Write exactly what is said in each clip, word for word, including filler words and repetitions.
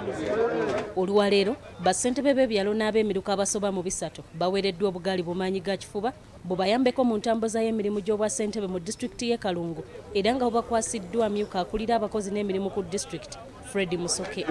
Olwaleero Bassentebe b'ebyalo n'ab'emiruka abasoba mu bisatu baweereddwa obugaali bumaanyi ga kifuba bubayambeko mu ntambuza y'emirimu gy'obwassentebe mu disitulikiti y'e Kalungu era nga bubakwasiddwa amyuka akulira abakozi n'emirimu ku disitulikiti Fred Musoke.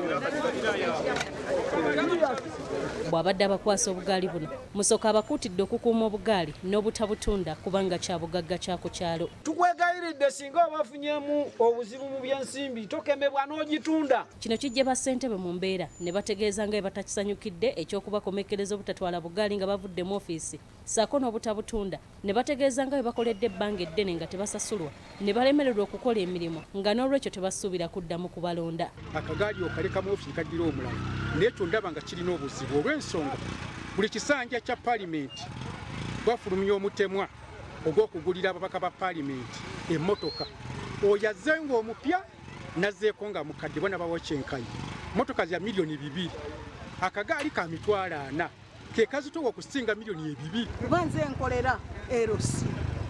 Bw'abadde abakwasa obugaali buno Musoke abakuutidde okukuuma obugaali n'obutabutunda kubanga kya bugagga kya ku kyalo. Tukwegayiridde singa obafunyemu obuzibu mu byensimbi tokemebwa n'ogitunda. Kino kijje Bassentebe mu mbeera ne bategeeza nga batakisanyukidde ekyokubakomekereza obutatwala bugaali nga bavudde mu ofiisi saako n'obutabutunda ne bategeeza nga bakoledde ebbanga eddene nga tebasasulwa ne balemererwa okukola emirimu nga n'olwekyo tebasuubira kuddamu kubalonda. Akagaali okaleka mu ofiisi kaddira omulala n'ekyo ndaba nga kirina obuzibu olw'ensonga buli kisanja kya paalimenti bafulumya omutemwa ogw'okugulira ababaka ba paalimenti emmotoka oyo azze ng'omupya nazzeeko nga mukadde bwana bawa kyenkanyi motoka za miliyoni bibiri akagaali ka mitwalo ana ke kazitowa okusinga miliyoni ebibiri. Lwanze nkolera erosi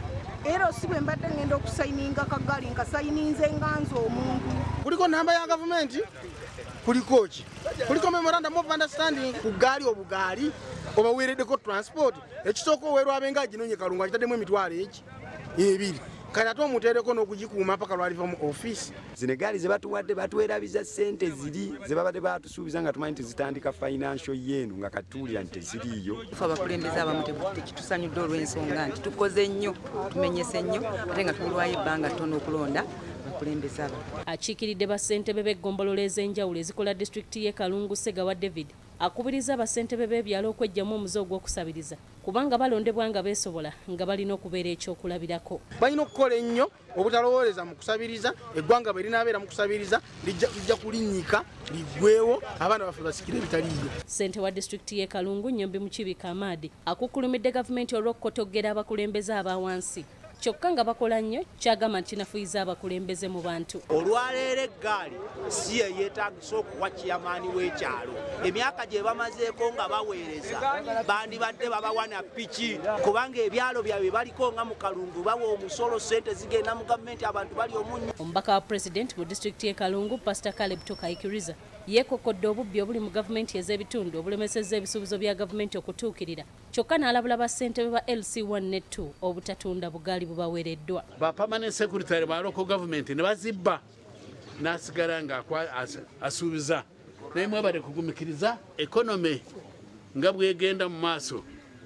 erosi bwe mbadde ngenda okusayininga akagaali nkasayininze nganza omuntu. Kuliko namba ya gavumenti kuliko ki kuliko memorandum of understanding ku gaali obugaali obaweereddeko transport ekisooka oweerwa abenga ginonye Kalungu akitaddemu emitwalo eki ebiri kati ate omuteereko n'okugikuuma paka lwaliva mu ofiisi. Zino egaali ze batuwadde batuweerabiza ssente ziri ze babadde batusuubiza nga tumanyi nti zitandika financial yeenu nga katuulira nti teziriiyo. Tufa abakulembeze abamu tekitusanyudde olw'ensonga nti tukoze nnyo tumenyese nnyo ate nga tulwayo ebbanga ttono okulonda abakulembeze abo. Akiikiridde Bassentebe b'eggombolola ez'enjawulo ezikola disitulikiti y'e Kalungu Segawa David akubiriza Bassentebe b'ebyalo okweggyamu omuze ogw'okusabiriza kubanga balondebwa nga beesobola nga balina okubeera ekyokulabirako. Balina okukola ennyo obutalowooleza mu kusabiriza eggwanga bwe linaabeera mu kusabiriza lijja kulinnyika liggwewo abaana baffe basikire ebitaliiyo. Ssente wa disitulikiti y'e Kalungu Nnyombi Mukibika Amadi akukkulumidde gavumenti olw'okukotoggera abakulembeze aba wansi kyokka nga bakola nnyo kyagamba nti kinafuyiza abakulembeze mu bantu. Olwaleero eggaali si ye yeetaagisa okuwa kiyamaani w'ekyalo emyaka gye bamazeeko nga baweereza bandibadde babawa na piki kubanga ebyalo byabwe baliko nga mu Kalungu bawa omusolo ssente zigenda mu gavumenti abantu bali omunnyo. Omubaka wa pulezidenti mu disitulikiti y'e Kalungu Pastor Caleb Tokaikiriza yeekokkodde obubbi obuli mu gavumenti ez'ebitundu obulemesezza ebisuubizo bya gavumenti okutuukirira kyokka n'alabula Bassentebe ba L C one ne two obutatunda bugaali bubaweereddwa. Ba permanent secretary ba local government ne bazibba n'asigala nga asuubiza naye mwebale kugumikiriza economy nga bwegenda mu maaso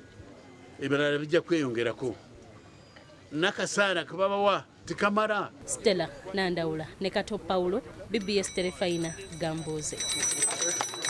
ebirala bijja kweyongerako n'akasaara ke babawa tikamara. Stella Nandawula ne Kato Paulo B B S Telefina Gambuuze.